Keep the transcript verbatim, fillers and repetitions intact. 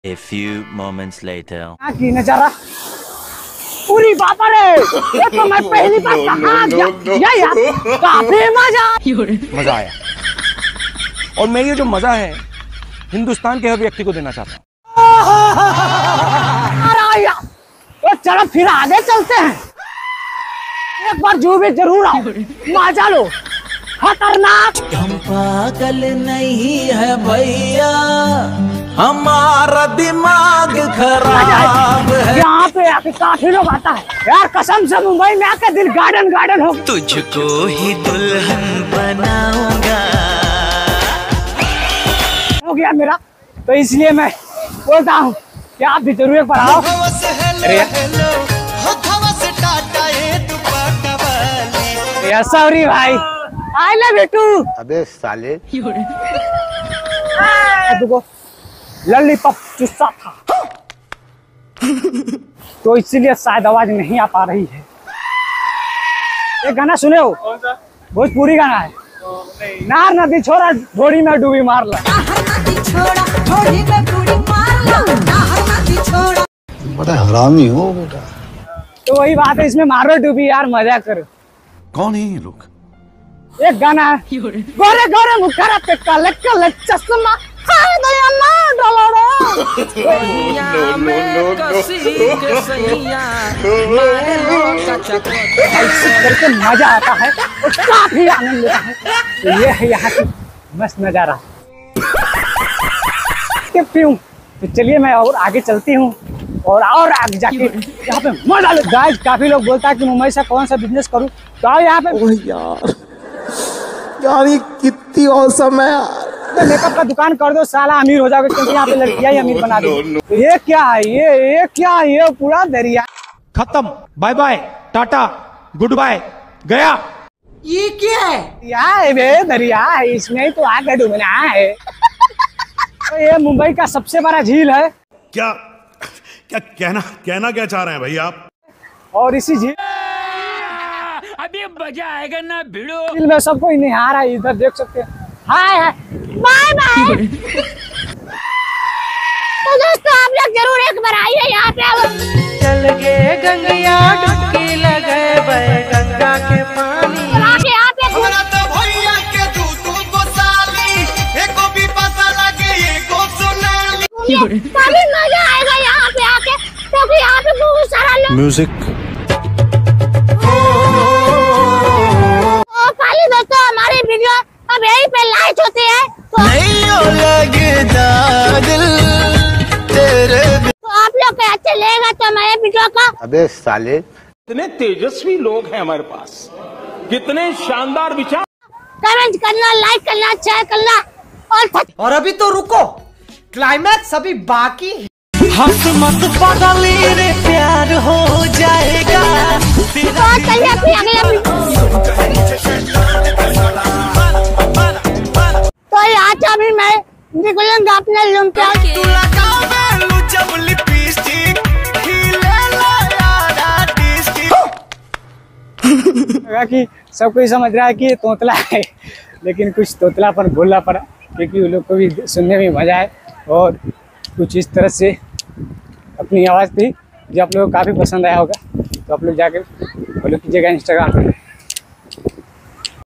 A few moments later. की नजारा पूरी बापा रे, ये तो मैं पहली बार कहाँ गया यार, काफी मजा मजा आया। और मैं ये जो मजा है हिंदुस्तान के हर व्यक्ति को देना चाहता हूँ। तो चलो फिर आगे चलते हैं, एक बार जो भी जरूर आओ, मजा लो। खतरनाक हम पागल नहीं है भैया, हमारा दिमाग खराब है। यहाँ पे आके काफी लोग आता है यार, कसम से मुंबई में आके दिल गार्डन गार्डन हो। तुझको ही दुल्हन बनाऊंगा हो गया मेरा, तो इसलिए मैं बोलता हूँ कि आप भी जरूर एक बार आओ। सॉरी भाई, आई लव यू टू। अबे साले देखो लॉलीपॉप चुस्सा था तो इसीलिए शायद आवाज नहीं आ पा रही है। एक गाना सुने हो? कौन सा? भोजपुरी गाना है। नार नदी छोड़ा घोड़ी में डूबी मार ला। बड़ा हरामी हो बेटा। तो वही बात है, इसमें मारो डूबी यार, मजा करो। कौन है ये लोग? एक गाना है, गोरे गोरे मुखरा पे काले काले चश्मा, हाय दया मार डालो ऐसे करके मजा आता है और काफी आनंद लेता है। तो ये है यहाँ की मस्त नजारा। क्यों? तो चलिए मैं और आगे चलती हूँ और और आगे जाके यहाँ पे मजा लो। गाइस काफी लोग बोलता है कि मुंबई से कौन सा बिजनेस करूँ, तो आओ यहाँ पे। यार यार ये कितनी औसम है यार। मेकअप का दुकान कर दो, साला अमीर हो जाओगे, क्योंकि यहाँ पे लड़कियां ही अमीर बना दो। तो ये क्या है, ये ये क्या है? ये पूरा दरिया खत्म, bye bye tata goodbye गया। ये क्या है? यार बे दरिया है, इसमें ही तो आगे डूबना है। तो ये मुंबई का सबसे बड़ा झील है। क्या क्या कहना कहना क्या चाह रहे हैं भाई आप? और इसी झील अभी मजा आएगा ना भिड़ो। झील में सबको ही निहारा है, इधर देख सकते हैं। Hi hi bye bye. तो दोस्तों आप लोग जरूर एक बार आइए यहाँ पे। चल गए गंगिया डुबकी लगे बहे गंगा के पानी। आप यहाँ पे तो भैया के दूधू को साली, एको भी पता लगे एको सोनाली। काफी मजा आएगा यहाँ पे आके, क्योंकि यहाँ पे बहुत सारा लोग। म्यूजिक तो खाली दोस्तों हमारी वीडियो अब यहीं पे लाइक होती है, तो नहीं लगेगा दिल तेरे। तो आप लोग को अच्छा लगेगा तो हमारे वीडियो का। अबे साले कितने तेजस्वी लोग हैं हमारे पास, कितने शानदार विचार। कमेंट करना, लाइक करना, शेयर करना और और अभी तो रुको, क्लाइमैक्स अभी बाकी है। हंस मत बदली रे प्यार हो जाएगा। तो चलिए अपनी अगले तो यहाँ से अभी मैं निकलूंगा अपने रूम पे। कि सब कोई समझ रहा है कि ये तोतला है, लेकिन कुछ तोतलापन बोलना पड़ा, क्योंकि उन लोग को भी सुनने में मजा है और कुछ इस तरह से अपनी आवाज़ थी जो आप लोगों को काफ़ी पसंद आया होगा। तो आप लोग जाकर फॉलो कीजिएगा इंस्टाग्राम पे।